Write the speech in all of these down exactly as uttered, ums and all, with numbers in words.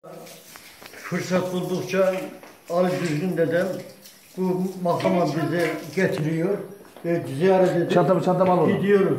Fırsat buldukça Ali Düzgün dedem bu makama bizi getiriyor ve ziyaret edip çantamı çantamı al gidiyoruz.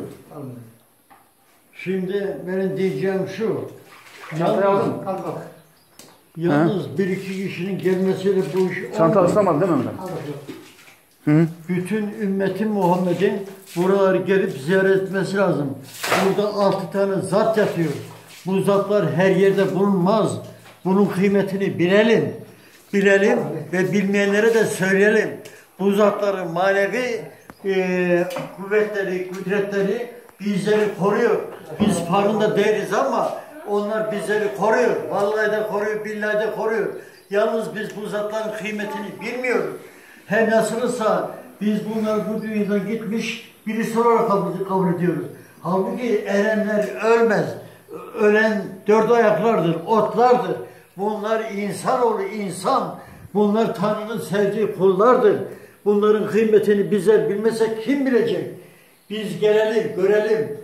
Şimdi benim diyeceğim şu. Çantayı aldın mı? Al bak. Yalnız He? bir iki kişinin gelmesiyle bu iş olmaz. Çanta ıslamadı değil mi Ömer? Hı? Bütün ümmetin Muhammed'in buraları gelip ziyaret etmesi lazım. Burada altı tane zat yatıyor. Bu zatlar her yerde bulunmaz. Bunun kıymetini bilelim. Bilelim ve bilmeyenlere de söyleyelim. Bu zatların manevi e, kuvvetleri, kudretleri bizleri koruyor. Biz farkında değiliz ama onlar bizleri koruyor. Vallahi de koruyor, billahi de koruyor. Yalnız biz bu zatların kıymetini bilmiyoruz. Her nasılsa biz bunlar bu dünyadan gitmiş birisi olarak kabul, kabul ediyoruz. Halbuki erenler ölmez. Ölen dört ayaklardır, otlardır. Bunlar insanoğlu, insan. Bunlar Tanrı'nın sevdiği kullardır. Bunların kıymetini bizler bilmesek kim bilecek? Biz gelelim, görelim,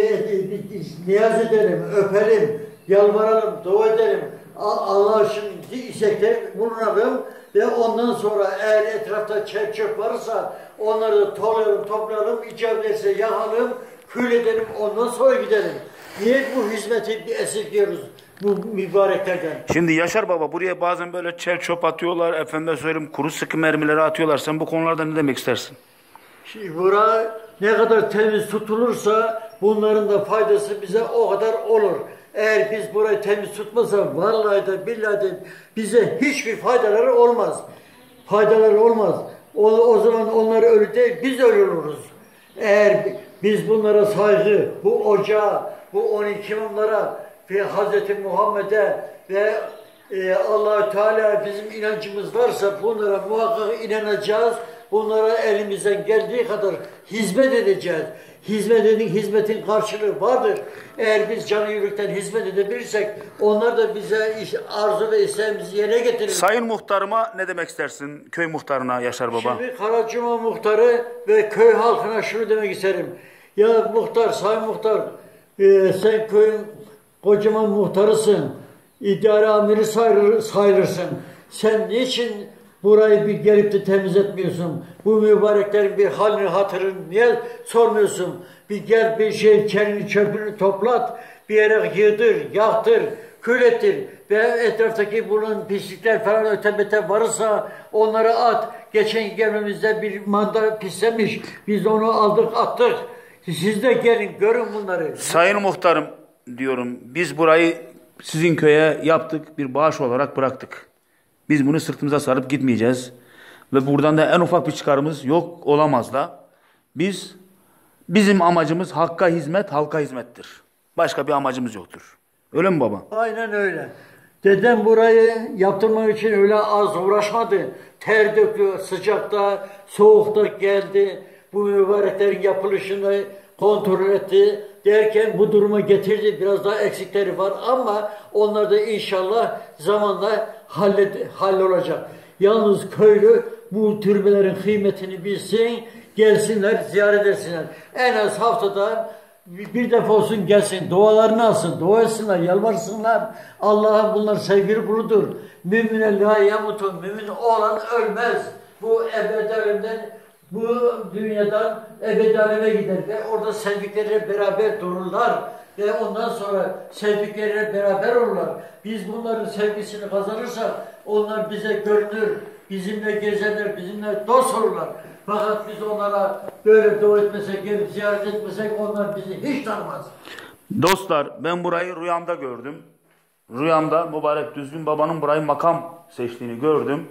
niyaz edelim, öpelim, yalvaralım, dua edelim. Allah'a şimdi istekte bulunalım ve ondan sonra eğer etrafta çer çöp varsa onları da toplayalım, toplayalım, icap ederse yakalım, kül edelim, ondan sonra gidelim. Niye bu hizmeti esirgiyoruz bu mübareklerden? Şimdi Yaşar Baba buraya bazen böyle çer çöp atıyorlar, efendime söyleyeyim kuru sıkı mermileri atıyorlar. Sen bu konularda ne demek istersin? Şimdi bura ne kadar temiz tutulursa bunların da faydası bize o kadar olur. Eğer biz burayı temiz tutmasak vallahi de billahi de bize hiçbir faydaları olmaz. Faydaları olmaz. O, o zaman onlar ölü değil, biz ölü oluruz. Eğer biz bunlara saygı, bu ocağa, bu on iki imamlara ve Hazreti Muhammed'e ve e, Allah-u Teala bizim inancımız varsa bunlara muhakkak inanacağız. Bunlara elimizden geldiği kadar hizmet edeceğiz. Hizmet edin, hizmetin karşılığı vardır. Eğer biz canı yürekten hizmet edebilirsek onlar da bize iş, arzu ve isteğimizi yerine getirir. Sayın muhtarıma ne demek istersin? Köy muhtarına Yaşar Baba. Şimdi Karacuma muhtarı ve köy halkına şunu demek isterim. Ya muhtar, sayın muhtar, e, sen köyün kocaman muhtarısın. İdare amiri sayılır, sayılırsın. Sen niçin burayı bir gelip de temiz etmiyorsun? Bu mübareklerin bir halini hatırını niye sormuyorsun? Bir gel bir şey kendini çöpünü toplat, bir yere yığdır, yaktır, kül ettir ve etraftaki bulunan pislikler falan ötebete varırsa onları at. Geçen gelmemizde bir manda pislemiş, biz onu aldık attık. Siz de gelin görün bunları. Sayın muhtarım diyorum, biz burayı sizin köye yaptık, bir bağış olarak bıraktık. Biz bunu sırtımıza sarıp gitmeyeceğiz. Ve buradan da en ufak bir çıkarımız yok, olamaz da. Biz, bizim amacımız hakka hizmet, halka hizmettir. Başka bir amacımız yoktur. Öyle mi baba? Aynen öyle. Dedem burayı yaptırmak için öyle az uğraşmadı. Ter döküyor, sıcakta, soğukta geldi. Bu mübareklerin yapılışını kontrol etti. Derken bu duruma getirdi. Biraz daha eksikleri var ama onlar da inşallah zamanla hallet, hallolacak. Yalnız köylü bu türbelerin kıymetini bilsin, gelsinler, ziyaret etsinler. En az haftada bir defa olsun gelsin, dualarını alsın, dua etsinler, yalvarsınlar. Allah'ın bunlar sevgili kuludur. Mümine la yamutun, mümin olan ölmez. Bu ebedi alemden, bu dünyadan ebedi aleme gider ve orada sevdikleriyle beraber dururlar. Ve ondan sonra sevdikleriyle beraber olurlar. Biz bunların sevgisini kazanırsak onlar bize görünür, bizimle gezerler, bizimle dost olurlar. Fakat biz onlara böyle dua etmesek, gelip ziyaret etmesek onlar bizi hiç tanımaz. Dostlar, ben burayı rüyamda gördüm. Rüyamda mübarek Düzgün Baba'nın burayı makam seçtiğini gördüm.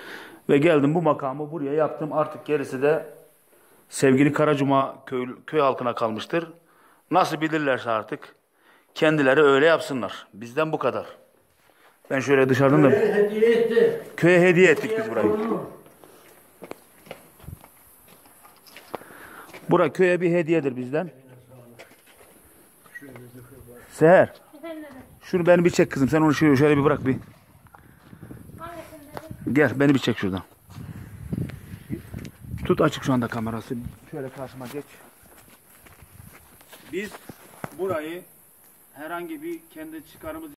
Ve geldim bu makamı buraya yaptım. Artık gerisi de sevgili Karacuma köy, köy halkına kalmıştır. Nasıl bilirlerse artık kendileri öyle yapsınlar. Bizden bu kadar. Ben şöyle dışarıdan da... Köye hediye etti. Köye hediye ettik biz burayı. Bura köye bir hediyedir bizden. Seher. Şunu beni bir çek kızım. Sen onu şöyle, şöyle bir bırak bir. Gel beni bir çek şuradan. Tut açık şu anda kamerası. Şöyle karşıma geç. Biz burayı herhangi bir kendi çıkarımız